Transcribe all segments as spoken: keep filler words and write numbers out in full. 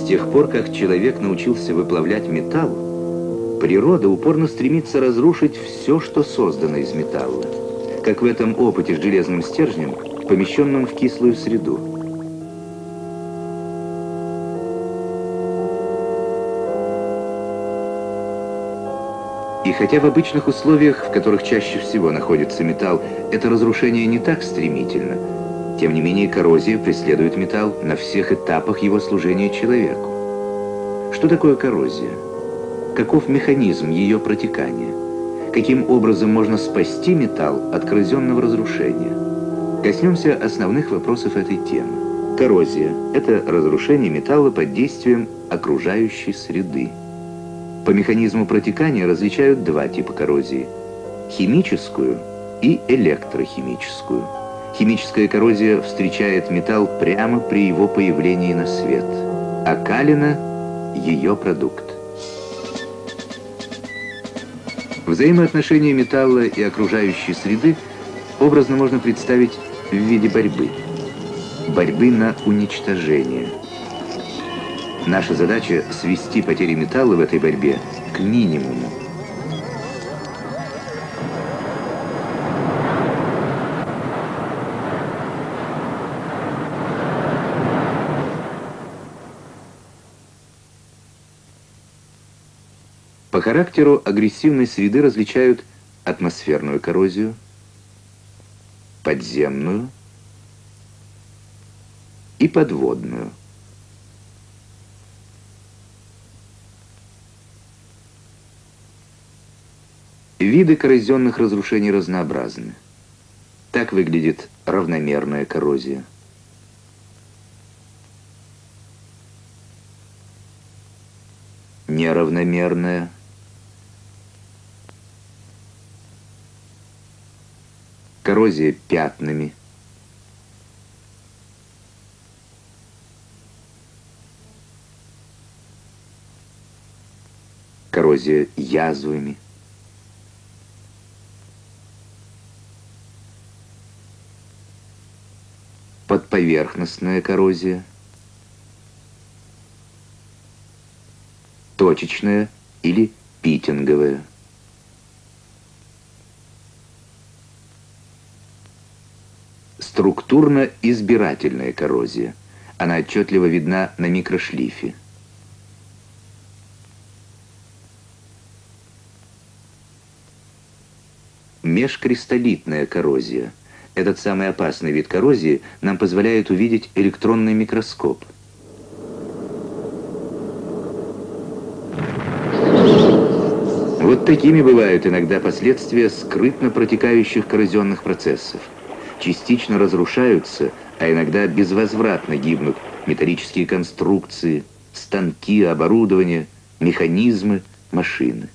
тех пор, как человек научился выплавлять металл, природа упорно стремится разрушить все, что создано из металла, как в этом опыте с железным стержнем, помещенным в кислую среду. И хотя в обычных условиях, в которых чаще всего находится металл, это разрушение не так стремительно, тем не менее коррозия преследует металл на всех этапах его служения человеку. Что такое коррозия? Каков механизм ее протекания? Каким образом можно спасти металл от коррозионного разрушения? Коснемся основных вопросов этой темы. Коррозия – это разрушение металла под действием окружающей среды. По механизму протекания различают два типа коррозии – химическую и электрохимическую. Химическая коррозия встречает металл прямо при его появлении на свет, а калина – ее продукт. Взаимоотношения металла и окружающей среды образно можно представить в виде борьбы. Борьбы на уничтожение. Наша задача – свести потери металла в этой борьбе к минимуму. По характеру агрессивной среды различают атмосферную коррозию, подземную и подводную. Виды коррозионных разрушений разнообразны. Так выглядит равномерная коррозия. Неравномерная. Коррозия пятнами. Коррозия язвами. Подповерхностная коррозия. Точечная или питинговая. Структурно-избирательная коррозия. Она отчетливо видна на микрошлифе. Межкристаллитная коррозия. Этот самый опасный вид коррозии нам позволяет увидеть электронный микроскоп. Вот такими бывают иногда последствия скрытно протекающих коррозионных процессов. Частично разрушаются, а иногда безвозвратно гибнут металлические конструкции, станки, оборудование, механизмы, машины.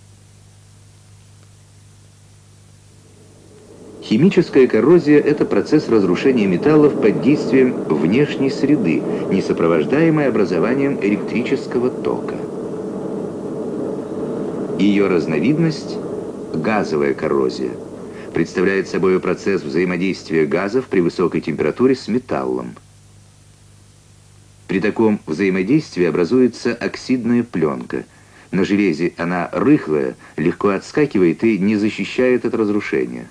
Химическая коррозия – это процесс разрушения металлов под действием внешней среды, не сопровождаемый образованием электрического тока. Ее разновидность – газовая коррозия. Представляет собой процесс взаимодействия газов при высокой температуре с металлом. При таком взаимодействии образуется оксидная пленка. На железе она рыхлая, легко отскакивает и не защищает от разрушения.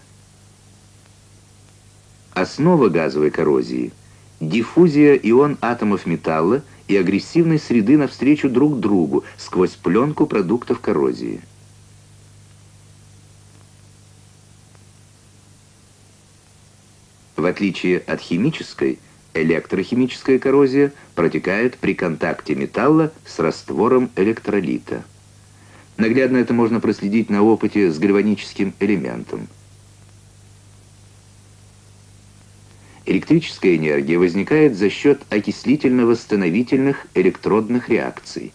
Основа газовой коррозии – диффузия ион атомов металла и агрессивной среды навстречу друг другу сквозь пленку продуктов коррозии. В отличие от химической, электрохимическая коррозия протекает при контакте металла с раствором электролита. Наглядно это можно проследить на опыте с гальваническим элементом. Электрическая энергия возникает за счет окислительно-восстановительных электродных реакций.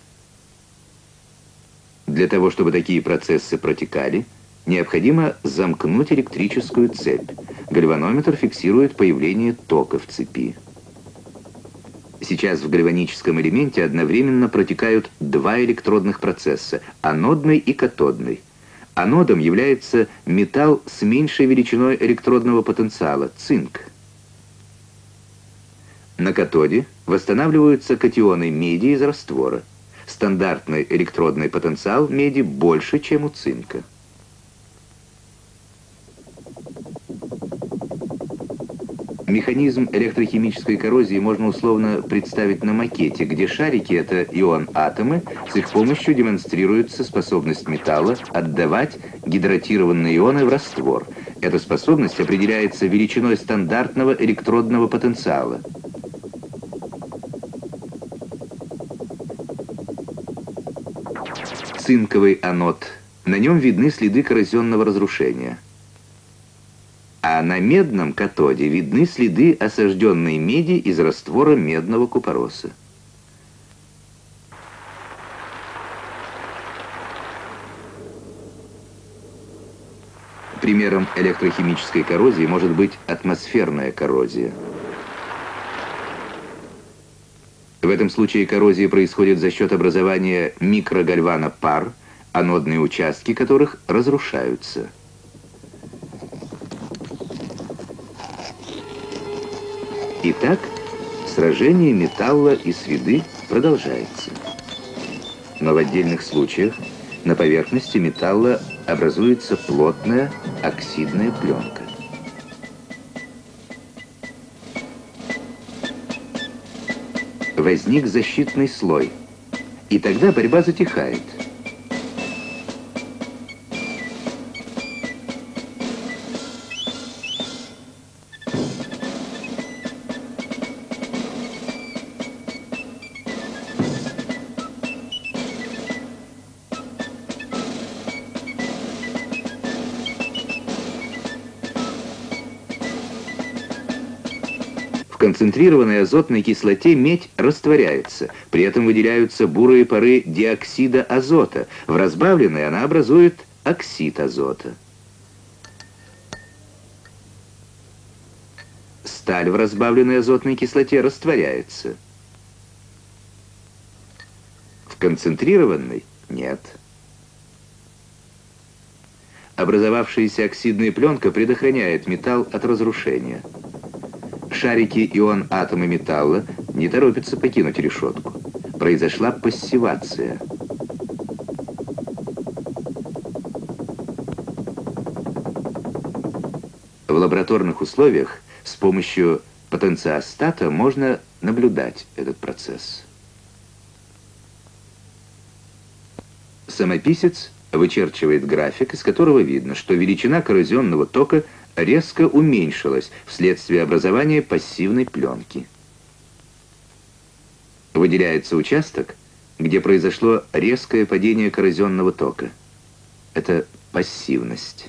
Для того, чтобы такие процессы протекали, необходимо замкнуть электрическую цепь. Гальванометр фиксирует появление тока в цепи. Сейчас в гальваническом элементе одновременно протекают два электродных процесса – анодный и катодный. Анодом является металл с меньшей величиной электродного потенциала – цинк. На катоде восстанавливаются катионы меди из раствора. Стандартный электродный потенциал меди больше, чем у цинка. Механизм электрохимической коррозии можно условно представить на макете, где шарики — это ион-атомы, с их помощью демонстрируется способность металла отдавать гидратированные ионы в раствор. Эта способность определяется величиной стандартного электродного потенциала. Цинковый анод. На нем видны следы коррозионного разрушения. А на медном катоде видны следы осажденной меди из раствора медного купороса. Примером электрохимической коррозии может быть атмосферная коррозия. В этом случае коррозия происходит за счет образования микрогальвана пар, анодные участки которых разрушаются. Итак, сражение металла и среды продолжается. Но в отдельных случаях на поверхности металла образуется плотная оксидная пленка. Возник защитный слой, и тогда борьба затихает. В концентрированной азотной кислоте медь растворяется, при этом выделяются бурые пары диоксида азота. В разбавленной она образует оксид азота. Сталь в разбавленной азотной кислоте растворяется. В концентрированной нет. Образовавшаяся оксидная пленка предохраняет металл от разрушения. Шарики ион-атомы металла не торопятся покинуть решетку. Произошла пассивация. В лабораторных условиях с помощью потенциостата можно наблюдать этот процесс. Самописец вычерчивает график, из которого видно, что величина коррозионного тока резко уменьшилась вследствие образования пассивной пленки. Выделяется участок, где произошло резкое падение коррозионного тока. Это пассивность.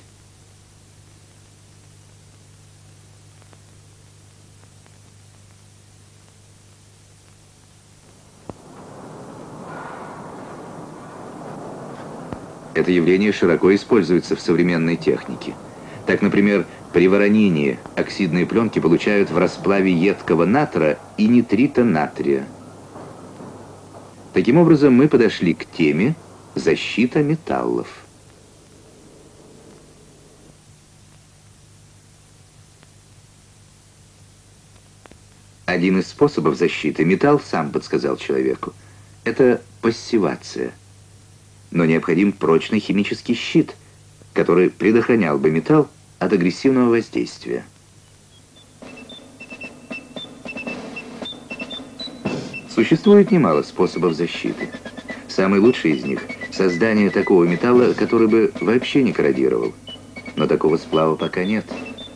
Это явление широко используется в современной технике. Так, например, при воронении оксидные пленки получают в расплаве едкого натра и нитрита натрия. Таким образом, мы подошли к теме защита металлов. Один из способов защиты металл сам подсказал человеку. Это пассивация. Но необходим прочный химический щит, который предохранял бы металл от агрессивного воздействия. Существует немало способов защиты. Самый лучший из них — создание такого металла, который бы вообще не корродировал. Но такого сплава пока нет.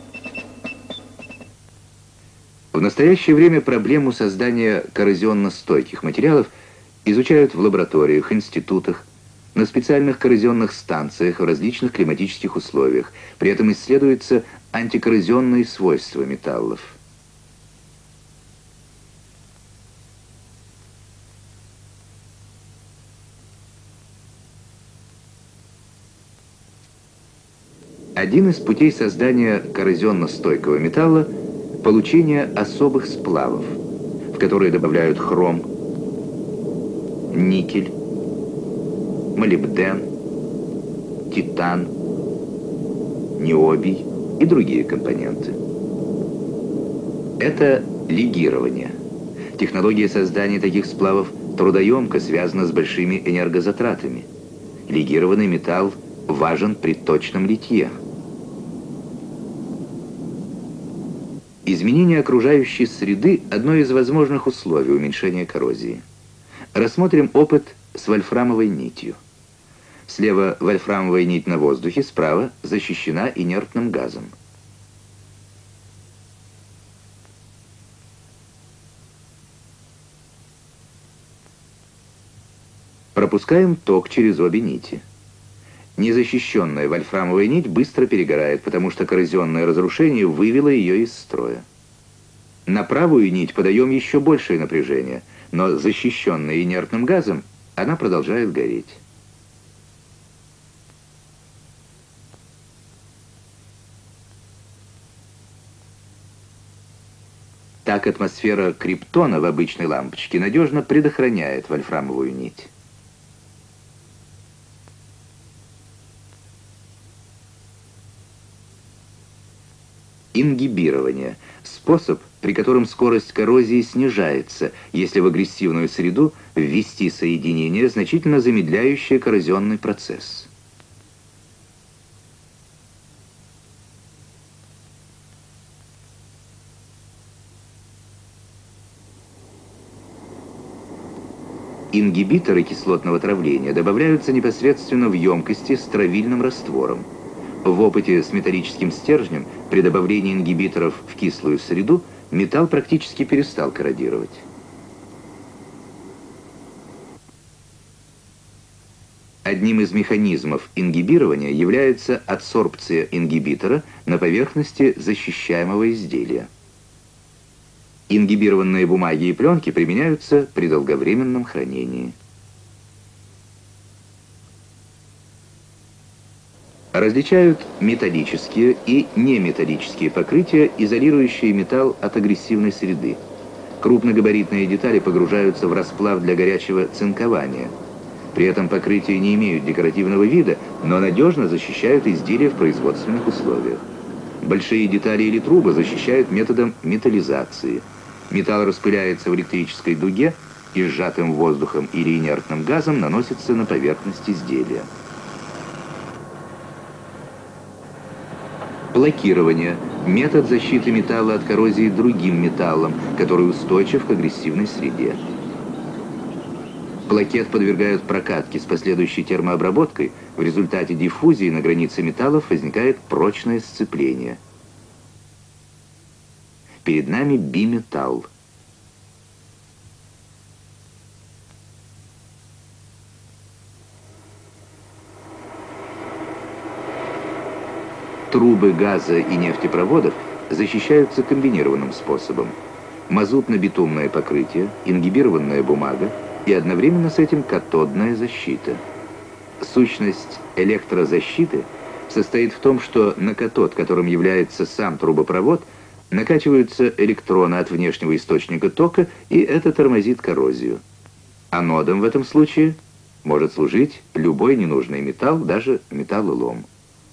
В настоящее время проблему создания коррозионно-стойких материалов изучают в лабораториях, институтах, на специальных коррозионных станциях в различных климатических условиях. При этом исследуются антикоррозионные свойства металлов. Один из путей создания коррозионно-стойкого металла — получение особых сплавов, в которые добавляют хром, никель, молибден, титан, ниобий и другие компоненты. Это лигирование. Технология создания таких сплавов трудоемка, связана с большими энергозатратами. Легированный металл важен при точном литье. Изменение окружающей среды – одно из возможных условий уменьшения коррозии. Рассмотрим опыт с вольфрамовой нитью. Слева вольфрамовая нить на воздухе, справа защищена инертным газом. Пропускаем ток через обе нити. Незащищенная вольфрамовая нить быстро перегорает, потому что коррозионное разрушение вывело ее из строя. На правую нить подаем еще большее напряжение, но защищенная инертным газом, она продолжает гореть. Так атмосфера криптона в обычной лампочке надежно предохраняет вольфрамовую нить. Ингибирование – способ, при котором скорость коррозии снижается, если в агрессивную среду ввести соединение, значительно замедляющее коррозионный процесс. Ингибиторы кислотного травления добавляются непосредственно в емкости с травильным раствором. В опыте с металлическим стержнем при добавлении ингибиторов в кислую среду металл практически перестал корродировать. Одним из механизмов ингибирования является адсорбция ингибитора на поверхности защищаемого изделия. Ингибированные бумаги и пленки применяются при долговременном хранении. Различают металлические и неметаллические покрытия, изолирующие металл от агрессивной среды. Крупногабаритные детали погружаются в расплав для горячего цинкования. При этом покрытия не имеют декоративного вида, но надежно защищают изделия в производственных условиях. Большие детали или трубы защищают методом металлизации. Металл распыляется в электрической дуге и сжатым воздухом или инертным газом наносится на поверхность изделия. Блокирование – метод защиты металла от коррозии другим металлом, который устойчив к агрессивной среде. Плакет подвергают прокатке с последующей термообработкой. В результате диффузии на границе металлов возникает прочное сцепление. Перед нами биметалл. Трубы газа и нефтепроводов защищаются комбинированным способом. Мазутно-битумное покрытие, ингибированная бумага и одновременно с этим катодная защита. Сущность электрозащиты состоит в том, что на катод, которым является сам трубопровод, накачиваются электроны от внешнего источника тока, и это тормозит коррозию. Анодом в этом случае может служить любой ненужный металл, даже металлолом.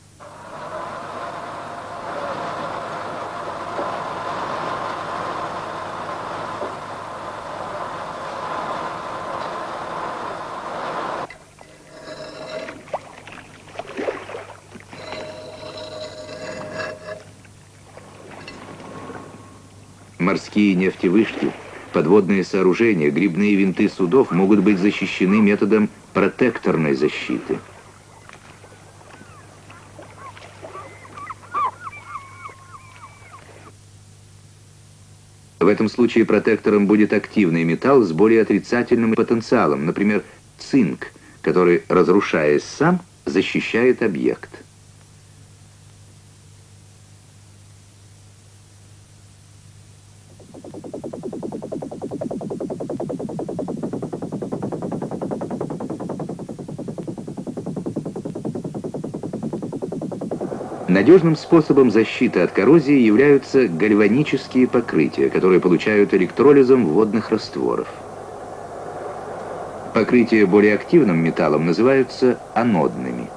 Морские нефтевышки, подводные сооружения, грибные винты судов могут быть защищены методом протекторной защиты. В этом случае протектором будет активный металл с более отрицательным потенциалом, например, цинк, который, разрушаясь сам, защищает объект. Надежным способом защиты от коррозии являются гальванические покрытия, которые получают электролизом водных растворов. Покрытия более активным металлом называются анодными.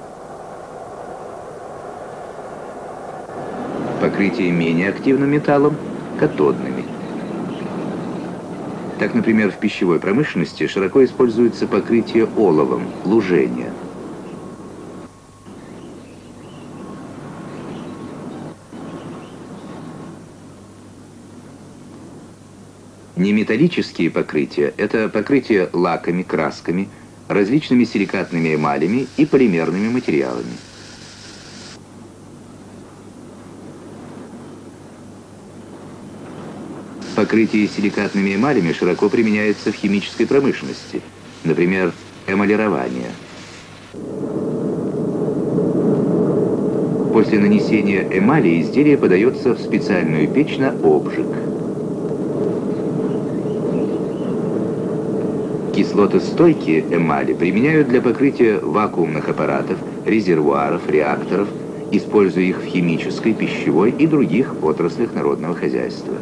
Покрытия менее активным металлом – катодными. Так, например, в пищевой промышленности широко используется покрытие оловом, лужение. Неметаллические покрытия – это покрытие лаками, красками, различными силикатными эмалями и полимерными материалами. Покрытие силикатными эмалями широко применяется в химической промышленности, например, эмалирование. После нанесения эмали изделие подается в специальную печь на обжиг. Кислотостойкие эмали применяют для покрытия вакуумных аппаратов, резервуаров, реакторов, используя их в химической, пищевой и других отраслях народного хозяйства.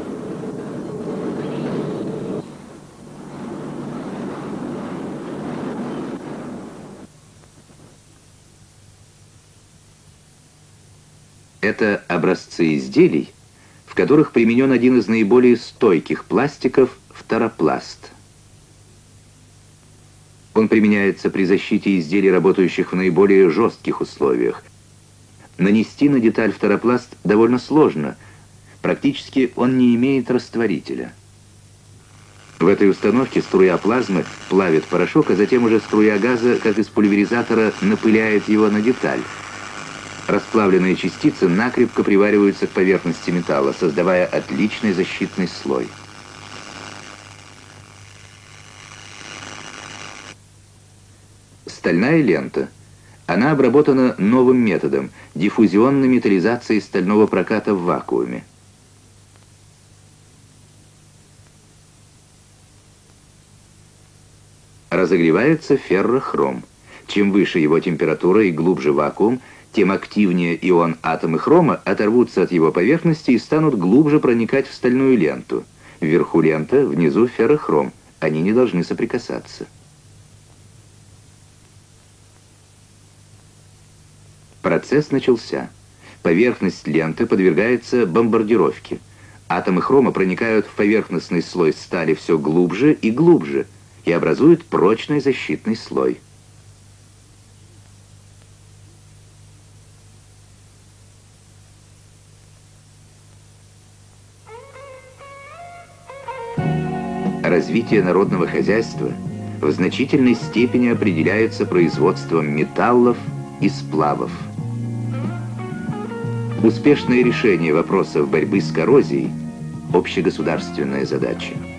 Это образцы изделий, в которых применен один из наиболее стойких пластиков – фторопласт. Он применяется при защите изделий, работающих в наиболее жестких условиях. Нанести на деталь фторопласт довольно сложно, практически он не имеет растворителя. В этой установке струя плазмы плавит порошок, а затем уже струя газа, как из пульверизатора, напыляет его на деталь. Расплавленные частицы накрепко привариваются к поверхности металла, создавая отличный защитный слой. Стальная лента. Она обработана новым методом – диффузионной металлизацией стального проката в вакууме. Разогревается феррохром. Чем выше его температура и глубже вакуум, тем активнее ион атомы хрома оторвутся от его поверхности и станут глубже проникать в стальную ленту. Вверху лента, внизу феррохром. Они не должны соприкасаться. Процесс начался. Поверхность ленты подвергается бомбардировке. Атомы хрома проникают в поверхностный слой стали все глубже и глубже и образуют прочный защитный слой. Развитие народного хозяйства в значительной степени определяется производством металлов и сплавов. Успешное решение вопросов борьбы с коррозией – общегосударственная задача.